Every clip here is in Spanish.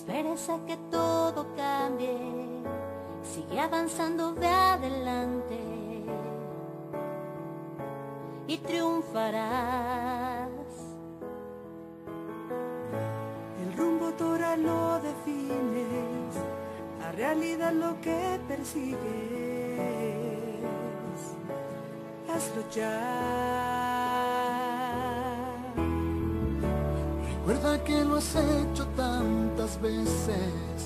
esperes a que todo cambie, sigue avanzando, ve adelante y triunfarás. El rumbo ahora lo defines, la realidad lo que persigues. Hazlo ya. Recuerda que lo has hecho tantas veces.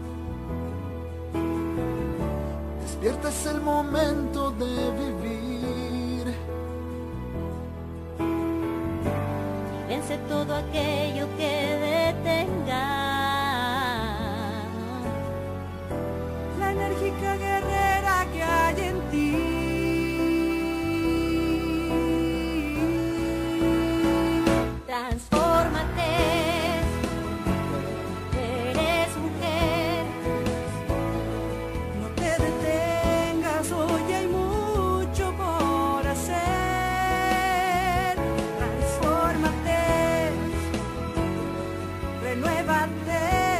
Despierta, es el momento de vivir. Vence todo aquello que detenga la enérgica guerrera que hay en ti. Transfórmate, eres mujer. No te detengas, hoy hay mucho por hacer. Transfórmate, renuévate.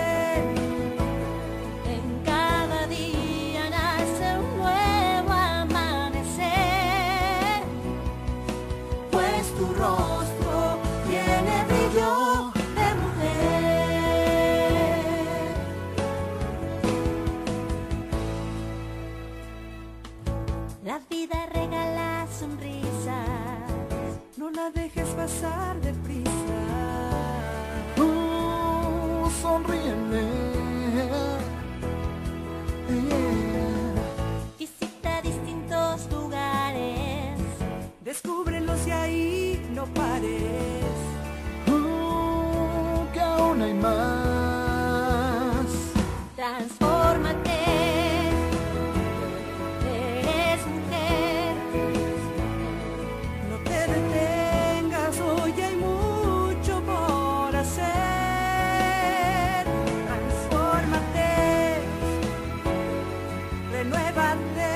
En cada día nace un nuevo amanecer, Pues tu rostro tiene brillo de mujer. La vida regala sonrisas, No la dejes pasar deprisa. sonríeme. visita distintos lugares, Descúbrelos y ahí no pares. Que aún hay más. transfórmate, eres mujer. No te detengas, hoy hay mucho por hacer. Transfórmate, renuévate.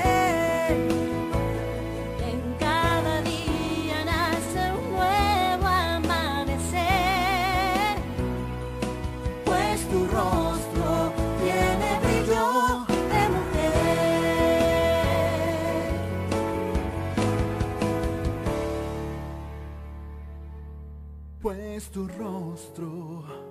En cada día nace un nuevo amanecer, Pues tu rostro tiene brillo de mujer. Pues tu rostro